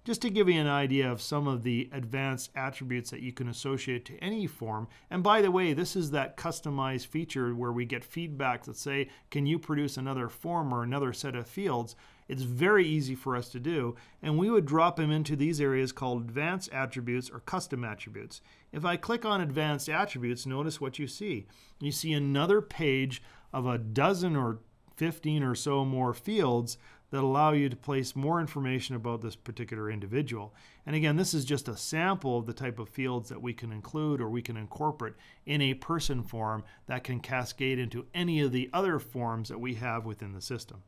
just to give you an idea of some of the advanced attributes that you can associate to any form. And by the way, this is that customized feature where we get feedback that say, can you produce another form or another set of fields? It's very easy for us to do, and we would drop them into these areas called advanced attributes or custom attributes. If I click on advanced attributes, notice what you see. You see another page of a dozen or 15 or so more fields that allow you to place more information about this particular individual. And again, this is just a sample of the type of fields that we can include or we can incorporate in a person form that can cascade into any of the other forms that we have within the system.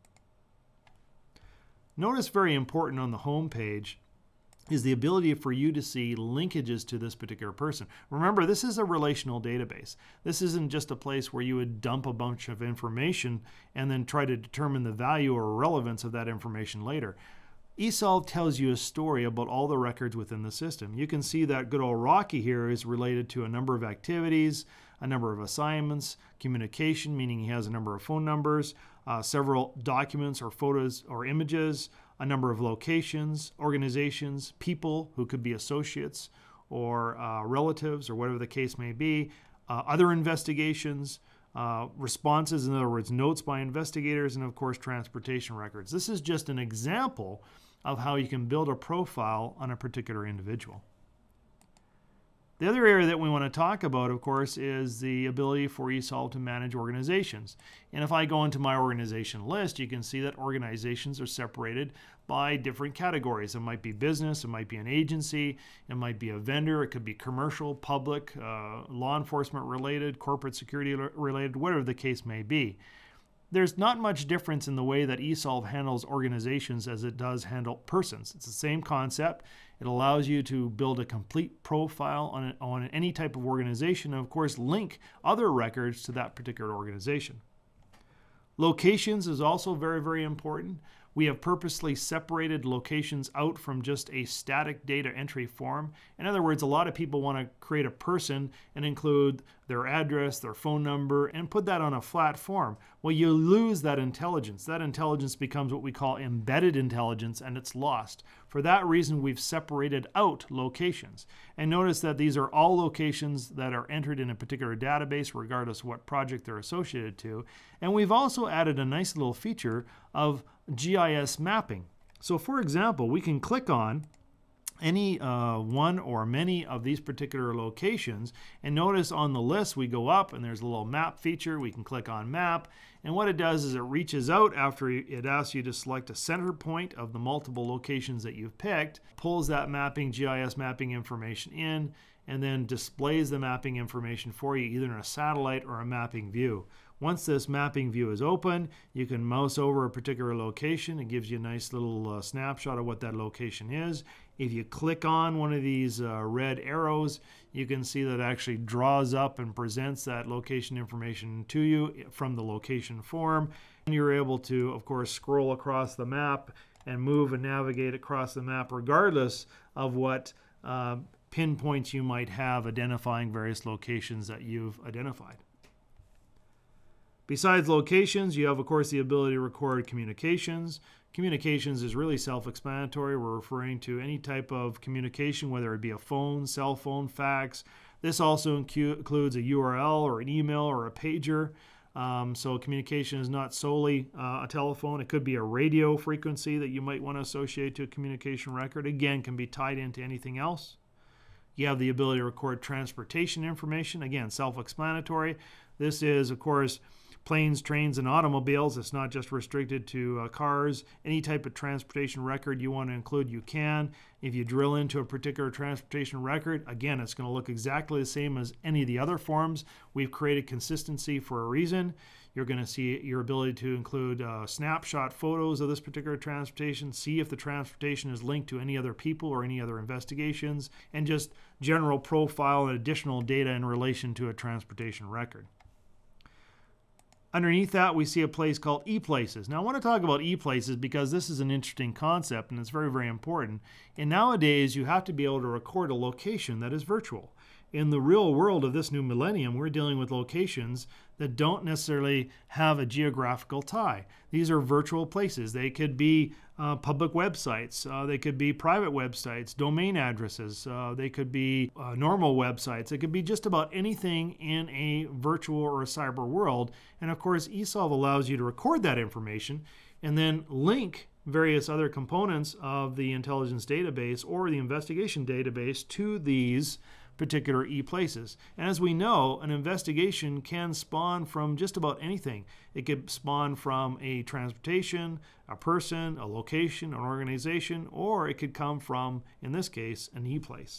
Notice very important on the home page is the ability for you to see linkages to this particular person. Remember, this is a relational database. This isn't just a place where you would dump a bunch of information and then try to determine the value or relevance of that information later. eSolve tells you a story about all the records within the system. You can see that good old Rocky here is related to a number of activities, a number of assignments, communication, meaning he has a number of phone numbers, several documents or photos or images, a number of locations, organizations, people who could be associates or relatives or whatever the case may be, other investigations, responses, in other words, notes by investigators, and of course, transportation records. This is just an example of how you can build a profile on a particular individual. The other area that we want to talk about, of course, is the ability for eSolve to manage organizations. And if I go into my organization list, you can see that organizations are separated by different categories. It might be business, it might be an agency, it might be a vendor, it could be commercial, public, law enforcement related, corporate security related, whatever the case may be. There's not much difference in the way that eSolve handles organizations as it does handle persons. It's the same concept. It allows you to build a complete profile on any type of organization and, of course, link other records to that particular organization. Locations is also very, very important. We have purposely separated locations out from just a static data entry form. In other words, a lot of people want to create a person and include their address, their phone number, and put that on a flat form. Well, you lose that intelligence. That intelligence becomes what we call embedded intelligence, and it's lost. For that reason, we've separated out locations. And notice that these are all locations that are entered in a particular database, regardless of what project they're associated to. And we've also added a nice little feature of GIS mapping. So for example, we can click on any one or many of these particular locations, and notice on the list we go up and there's a little map feature. We can click on map, and what it does is it reaches out after it asks you to select a center point of the multiple locations that you've picked, pulls that mapping, GIS mapping information in, and then displays the mapping information for you either in a satellite or a mapping view. Once this mapping view is open, you can mouse over a particular location. It gives you a nice little snapshot of what that location is. If you click on one of these red arrows, you can see that it actually draws up and presents that location information to you from the location form. And you're able to, of course, scroll across the map and move and navigate across the map regardless of what pinpoints you might have identifying various locations that you've identified. Besides locations, you have, of course, the ability to record communications. Communications is really self-explanatory. We're referring to any type of communication, whether it be a phone, cell phone, fax. This also includes a URL or an email or a pager. So communication is not solely a telephone. It could be a radio frequency that you might want to associate to a communication record. Again, can be tied into anything else. You have the ability to record transportation information. Again, self-explanatory. This is, of course, planes, trains, and automobiles. It's not just restricted to cars. Any type of transportation record you want to include, you can. If you drill into a particular transportation record, again, it's going to look exactly the same as any of the other forms. We've created consistency for a reason. You're going to see your ability to include snapshot photos of this particular transportation, see if the transportation is linked to any other people or any other investigations, and just general profile and additional data in relation to a transportation record. Underneath that, we see a place called ePlaces. Now, I want to talk about ePlaces because this is an interesting concept and it's very, very important. And nowadays, you have to be able to record a location that is virtual. in the real world of this new millennium, we're dealing with locations that don't necessarily have a geographical tie. These are virtual places. They could be public websites. They could be private websites, domain addresses. They could be normal websites. It could be just about anything in a virtual or a cyber world. And of course, eSolve allows you to record that information and then link various other components of the intelligence database or the investigation database to these particular e-places. And as we know, an investigation can spawn from just about anything. It could spawn from a transportation, a person, a location, an organization, or it could come from, in this case, an e-place.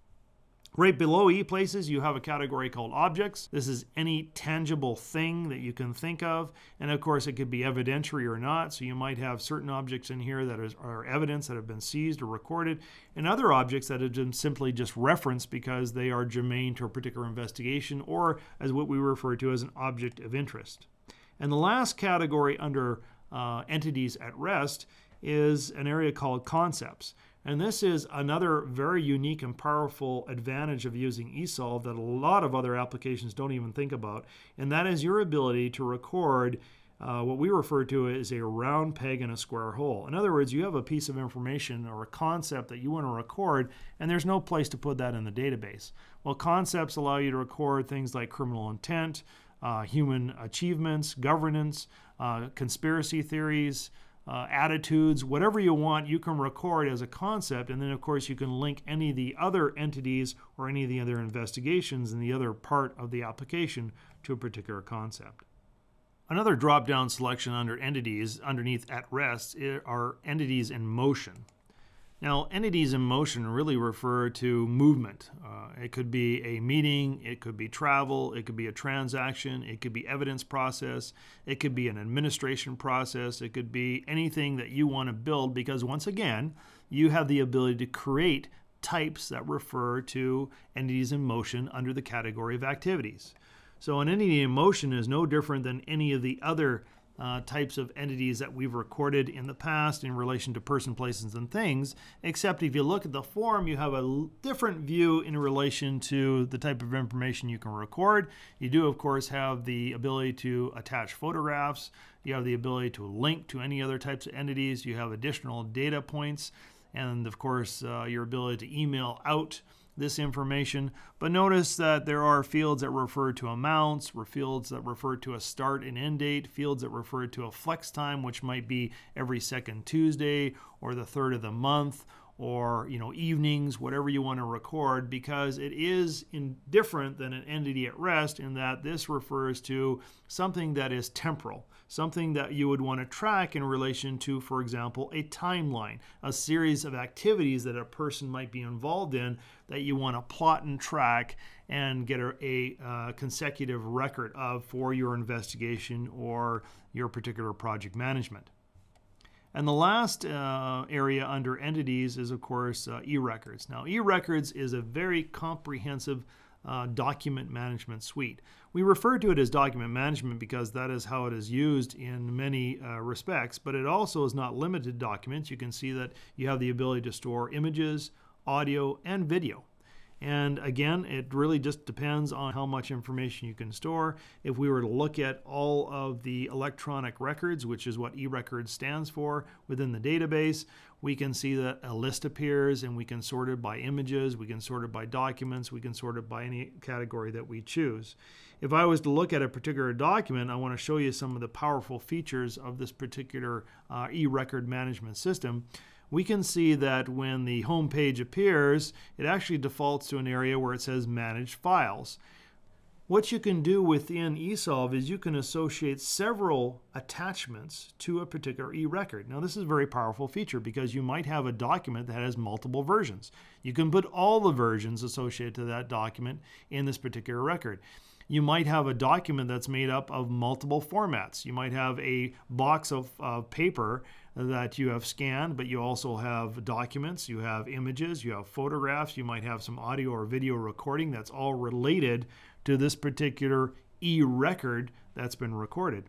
Right below e-places, you have a category called objects. This is any tangible thing that you can think of. And of course, it could be evidentiary or not. So you might have certain objects in here that are evidence that have been seized or recorded, and other objects that have been simply just referenced because they are germane to a particular investigation, or as what we refer to as an object of interest. And the last category under entities at rest is an area called concepts. And this is another very unique and powerful advantage of using eSolve that a lot of other applications don't even think about. And that is your ability to record what we refer to as a round peg in a square hole. In other words, you have a piece of information or a concept that you want to record, and there's no place to put that in the database. Well, concepts allow you to record things like criminal intent, human achievements, governance, conspiracy theories, attitudes, whatever you want, you can record as a concept, and then of course you can link any of the other entities or any of the other investigations in the other part of the application to a particular concept. Another drop-down selection under entities underneath at rest are entities in motion. Now, entities in motion really refer to movement. It could be a meeting, it could be travel, it could be a transaction, it could be evidence process, it could be an administration process, it could be anything that you want to build, because once again, you have the ability to create types that refer to entities in motion under the category of activities. So an entity in motion is no different than any of the other types of entities that we've recorded in the past in relation to person, places, and things, except if you look at the form, you have a different view in relation to the type of information you can record. You do, of course, have the ability to attach photographs. You have the ability to link to any other types of entities. You have additional data points, and of course, your ability to email out this information. But notice that there are fields that refer to amounts, fields that refer to a start and end date, fields that refer to a flex time, which might be every second Tuesday or the third of the month, or evenings, whatever you want to record, because it is different than an entity at rest in that this refers to something that is temporal, something that you would want to track in relation to, for example, a timeline, a series of activities that a person might be involved in that you want to plot and track and get a consecutive record of for your investigation or your particular project management. And the last area under entities is, of course, eRecords. Now, eRecords is a very comprehensive document management suite. We refer to it as document management because that is how it is used in many respects, but it also is not limited to documents. You can see that you have the ability to store images, audio, and video. And again, it really just depends on how much information you can store. If we were to look at all of the electronic records, which is what eRecords stands for within the database, we can see that a list appears, and we can sort it by images, we can sort it by documents, we can sort it by any category that we choose. If I was to look at a particular document, I want to show you some of the powerful features of this particular eRecord management system. We can see that when the home page appears, it actually defaults to an area where it says Manage Files. What you can do within eSolve is you can associate several attachments to a particular eRecord. Now, this is a very powerful feature because you might have a document that has multiple versions. You can put all the versions associated to that document in this particular record. You might have a document that's made up of multiple formats. You might have a box of paper that you have scanned, but you also have documents, you have images, you have photographs, you might have some audio or video recording that's all related to this particular e-record that's been recorded.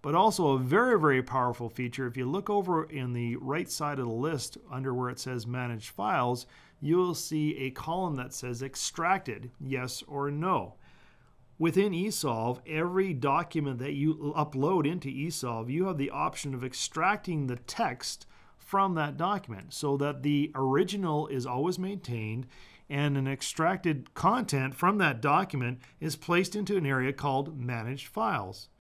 But also a very, very powerful feature, if you look over in the right side of the list under where it says Manage Files, you will see a column that says Extracted, yes or no. Within eSolve, every document that you upload into eSolve, you have the option of extracting the text from that document so that the original is always maintained and an extracted content from that document is placed into an area called Managed Files.